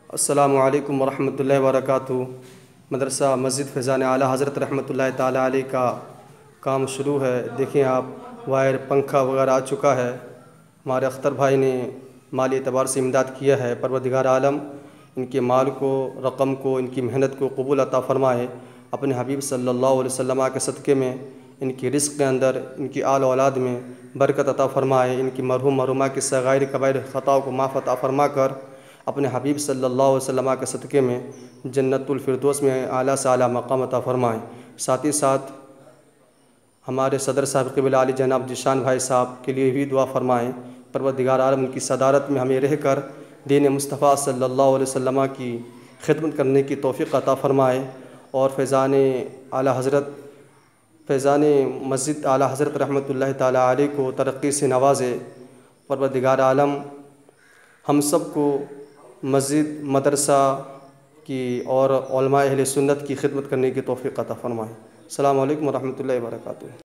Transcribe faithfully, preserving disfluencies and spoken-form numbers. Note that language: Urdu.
السلام علیکم ورحمۃ اللہ وبرکاتہ۔ مدرسہ مسجد فیضان اعلیٰ حضرت رحمۃ اللہ تعالیٰ علیہ کا کام شروع ہے۔ دیکھیں آپ، وائر پنکھا وغیرہ آ چکا ہے۔ ہمارے اختر بھائی نے مالی اعتبار سے امداد کیا ہے۔ پروردگار عالم ان کے مال کو، رقم کو، ان کی محنت کو قبول عطا فرمائے۔ اپنے حبیب صلی اللہ علیہ وسلم کے صدقے میں ان کی رزق کے اندر، ان کی آل و اولاد میں برکت عطا فرمائے۔ ان کی مرحوم مرحومہ کی صغائر کبائر خطاؤں کو معاف عطا فرما کر اپنے حبیب صلی اللہ علیہ وسلم کے صدقے میں جنت الفردوس میں اعلیٰ سے اعلیٰ مقام عطا فرمائیں۔ ساتھ ہی ساتھ ہمارے صدر صاحب قبلہ علی جناب ذیشان بھائی صاحب کے لیے بھی دعا فرمائیں۔ پروردگار عالم ان کی صدارت میں ہمیں رہ کر دین مصطفیٰ صلی اللہ علیہ وسلم کی خدمت کرنے کی توفیق عطا فرمائے، اور فیضان اعلیٰ حضرت فیضان مسجد اعلیٰ حضرت رحمۃ اللہ تعالیٰ علیہ کو ترقی سے نوازے۔ پروردگار عالم ہم سب کو مسجد، مدرسہ کی اور علماء اہل سنت کی خدمت کرنے کی توفیق عطا فرمائے۔ السلام علیکم ورحمۃ اللہ وبرکاتہ۔